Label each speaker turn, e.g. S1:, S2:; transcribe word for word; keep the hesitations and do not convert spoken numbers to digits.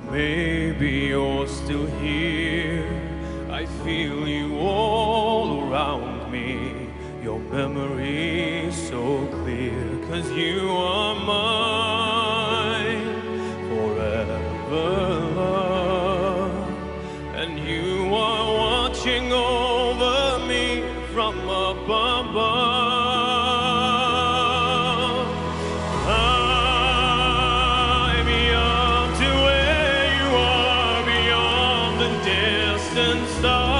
S1: Maybe you're still here. I feel you all around me. Your memory is so clear, 'cause you are mine forever, love. And you are watching over me from above. Stars.